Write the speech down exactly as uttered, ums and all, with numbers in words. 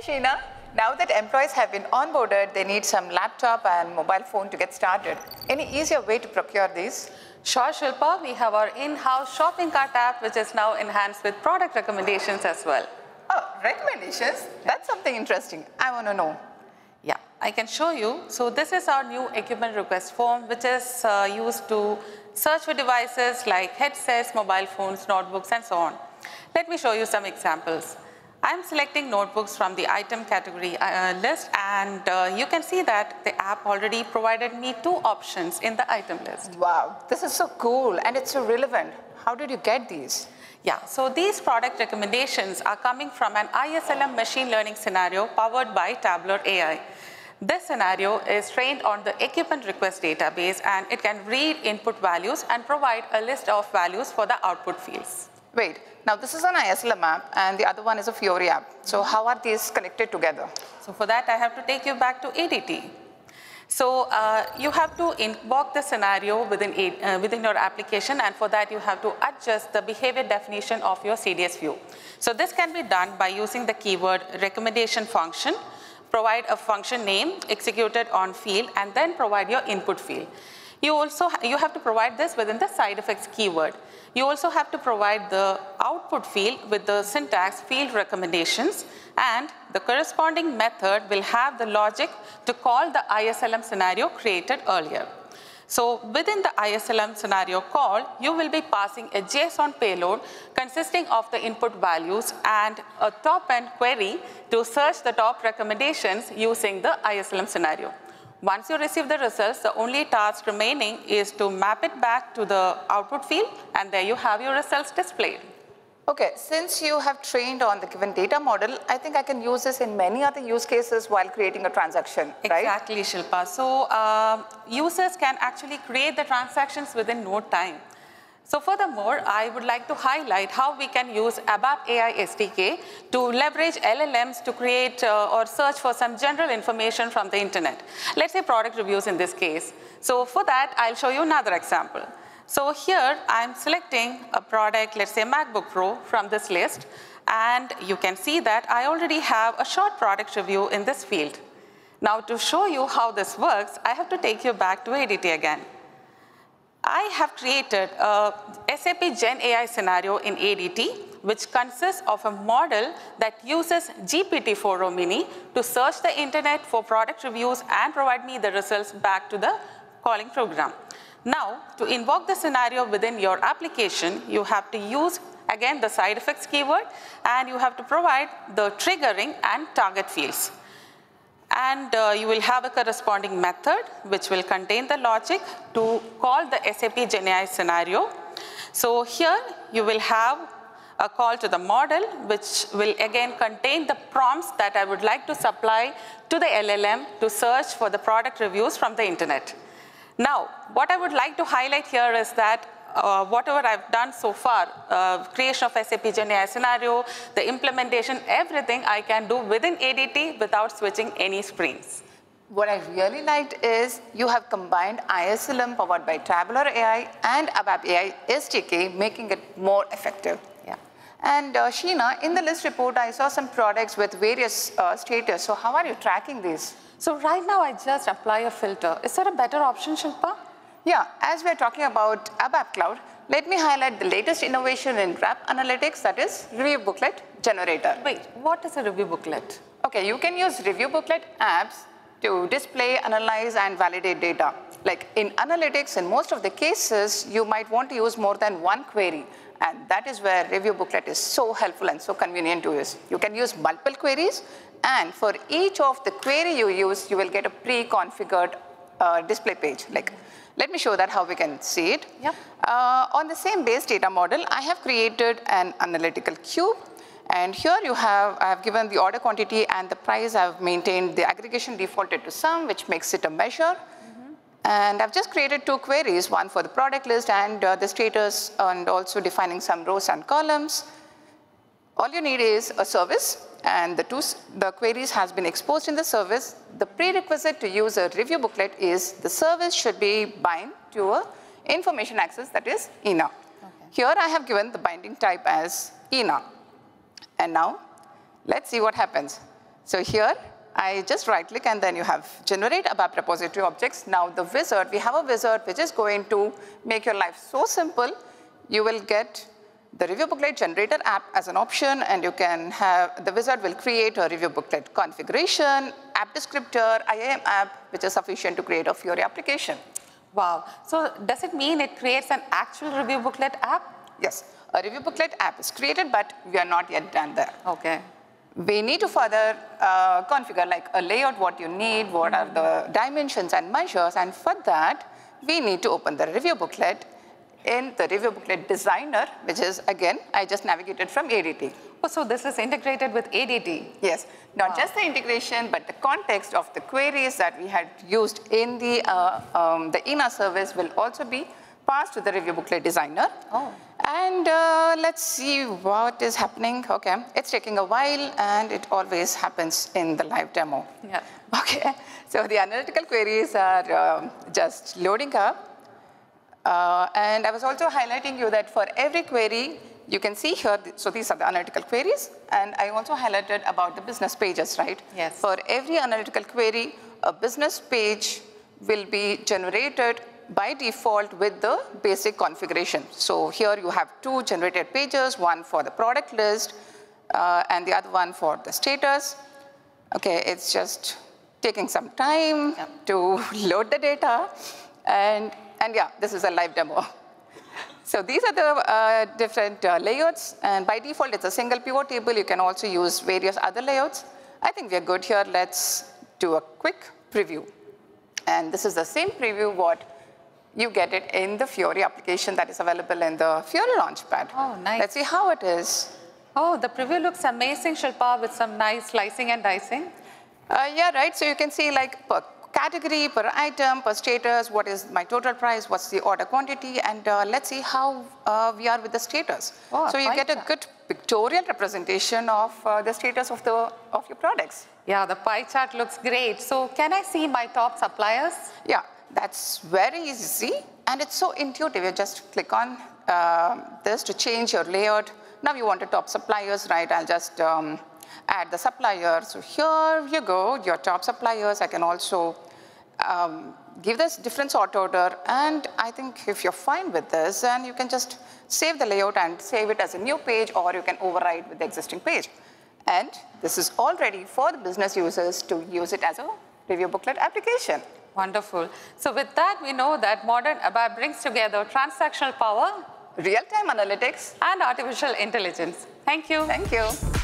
Sheena. Now that employees have been onboarded, they need some laptop and mobile phone to get started. Any easier way to procure these? Sure, Shilpa. We have our in-house shopping cart app, which is now enhanced with product recommendations as well. Oh, recommendations? That's something interesting. I want to know. Yeah, I can show you. So this is our new equipment request form, which is uh, used to search for devices like headsets, mobile phones, notebooks, and so on. Let me show you some examples. I'm selecting notebooks from the item category uh, list, and uh, you can see that the app already provided me two options in the item list. Wow, this is so cool and it's so relevant. How did you get these? Yeah, so these product recommendations are coming from an I S L M machine learning scenario powered by Tailor A I. This scenario is trained on the equipment request database, and it can read input values and provide a list of values for the output fields. Wait, now this is an I S L M app and the other one is a Fiori app. So how are these connected together? So for that, I have to take you back to A D T. So uh, you have to invoke the scenario within, uh, within your application, and for that you have to adjust the behavior definition of your C D S view. So this can be done by using the keyword recommendation function, provide a function name executed on field, and then provide your input field. You also ha you have to provide this within the side effects keyword. You also have to provide the output field with the syntax field recommendations, and the corresponding method will have the logic to call the I S L M scenario created earlier. So within the I S L M scenario call, you will be passing a JSON payload consisting of the input values and a top-end query to search the top recommendations using the I S L M scenario. Once you receive the results, the only task remaining is to map it back to the output field, and there you have your results displayed. Okay, since you have trained on the given data model, I think I can use this in many other use cases while creating a transaction, right? Exactly, Shilpa. So uh, users can actually create the transactions within no time. So furthermore, I would like to highlight how we can use A B A P A I S D K to leverage L L Ms to create uh, or search for some general information from the internet. Let's say product reviews in this case. So for that, I'll show you another example. So here, I'm selecting a product, let's say MacBook Pro from this list, and you can see that I already have a short product review in this field. Now to show you how this works, I have to take you back to A D T again. I have created a S A P Gen A I scenario in A D T, which consists of a model that uses G P T four o Mini to search the internet for product reviews and provide me the results back to the calling program. Now, to invoke the scenario within your application, you have to use, again, the side effects keyword, and you have to provide the triggering and target fields. And uh, you will have a corresponding method which will contain the logic to call the S A P Gen A I scenario. So here you will have a call to the model, which will again contain the prompts that I would like to supply to the L L M to search for the product reviews from the internet. Now, what I would like to highlight here is that Uh, whatever I've done so far, uh, creation of S A P Gen A I scenario, the implementation, everything I can do within A D T without switching any screens. What I really liked is you have combined I S L M powered by Tailor A I and A B A P A I S D K, making it more effective. Yeah. And uh, Sheena, in the list report, I saw some products with various uh, status. So how are you tracking these? So right now, I just apply a filter. Is there a better option, Shilpa? Yeah, as we're talking about A B A P Cloud, let me highlight the latest innovation in R A P analytics, that is Review Booklet Generator. Wait, what is a review booklet? Okay, you can use Review Booklet apps to display, analyze, and validate data. Like in analytics, in most of the cases, you might want to use more than one query, and that is where Review Booklet is so helpful and so convenient to use. You can use multiple queries, and for each of the query you use, you will get a pre-configured uh, display page. Like, let me show that how we can see it. Yep. Uh, on the same base data model, I have created an analytical cube. And here you have, I have given the order quantity and the price. I've maintained the aggregation defaulted to sum, which makes it a measure. Mm-hmm. And I've just created two queries, one for the product list and uh, the status, and also defining some rows and columns. All you need is a service, and the, two, the queries has been exposed in the service. The prerequisite to use a review booklet is the service should be bind to a information access, that is I N A. Okay. Here I have given the binding type as I N A. And now, let's see what happens. So here, I just right click and then you have generate A B A P repository objects. Now the wizard, we have a wizard which is going to make your life so simple. You will get the review booklet generator app as an option, and you can have, the wizard will create a review booklet configuration, app descriptor, I A M app, which is sufficient to create a Fiori application. Wow. So does it mean it creates an actual review booklet app? Yes, a review booklet app is created, but we are not yet done there. Okay. We need to further uh, configure like a layout, what you need, what are the dimensions and measures, and for that, we need to open the review booklet in the review booklet designer, which is, again, I just navigated from A D T. Oh, so this is integrated with A D T? Yes, not wow. just the integration, but the context of the queries that we had used in the, uh, um, the I N A service will also be passed to the review booklet designer. Oh. And uh, let's see what is happening. Okay, it's taking a while, and it always happens in the live demo. Yeah. Okay, so the analytical queries are uh, just loading up. Uh, and I was also highlighting you that for every query, you can see here, so these are the analytical queries, and I also highlighted about the business pages, right? Yes. For every analytical query, a business page will be generated by default with the basic configuration. So here you have two generated pages, one for the product list, uh, and the other one for the status. Okay, it's just taking some time yeah. to load the data, and And yeah, this is a live demo. So these are the uh, different uh, layouts, and by default, it's a single pivot table. You can also use various other layouts. I think we're good here. Let's do a quick preview. And this is the same preview what you get it in the Fiori application that is available in the Fiori Launchpad. Oh, nice. Let's see how it is. Oh, the preview looks amazing, Shilpa, with some nice slicing and dicing. Uh, yeah, right. So you can see like per category, per item, per status, what is my total price, what's the order quantity, and uh, let's see how uh, we are with the status. Oh, so you get a good pictorial representation of uh, the status of, the, of your products. Yeah, the pie chart looks great. So can I see my top suppliers? Yeah, that's very easy, and it's so intuitive. You just click on uh, this to change your layout. Now you want the top suppliers, right? I'll just um, add the supplier. So here you go, your top suppliers. I can also um, give this different sort order. And I think if you're fine with this, then you can just save the layout and save it as a new page, or you can override with the existing page. And this is all ready for the business users to use it as a review booklet application. Wonderful. So with that, we know that modern A B A P brings together transactional power, real-time analytics, and artificial intelligence. Thank you. Thank you.